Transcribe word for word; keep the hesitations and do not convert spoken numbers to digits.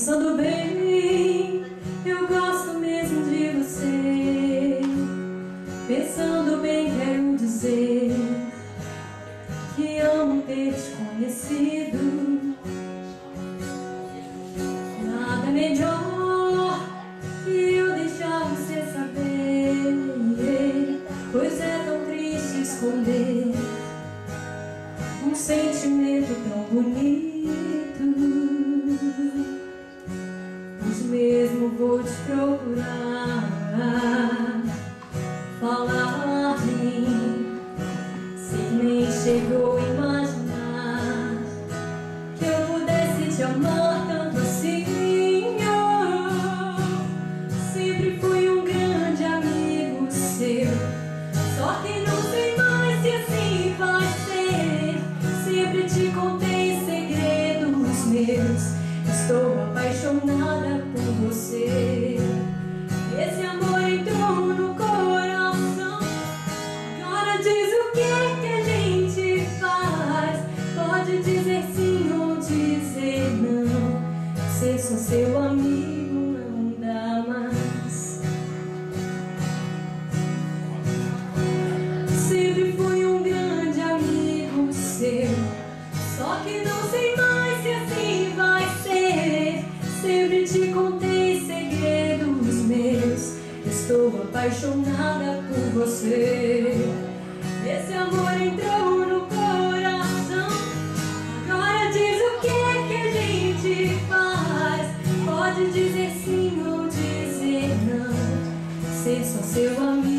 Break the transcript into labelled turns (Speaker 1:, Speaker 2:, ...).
Speaker 1: Pensando bem, eu gosto mesmo de você. Pensando bem, quero dizer que amo ter te conhecido. Nada melhor que eu deixar você saber, pois é tão triste esconder um sentimento tão bonito. Hoje mesmo vou te procurar, falar-me. Sei que nem chegou a imaginar que eu pudesse te amar tanto assim. Oh, sempre fui um grande amigo seu, só que não sei mais se assim vai ser. Sempre te contei segredos meus, estou apaixonada por você. Esse amor entrou no coração. Agora diz o que que a gente faz. Pode dizer sim ou dizer não. Ser só seu amigo não dá mais. Sempre fui um grande amigo seu, só que não sei mais se assim vai ser. Sempre te contei segredos meus, estou apaixonada por você. Esse amor entrou no coração. Agora diz o que que a gente faz. Pode dizer sim ou dizer não. Ser só seu amigo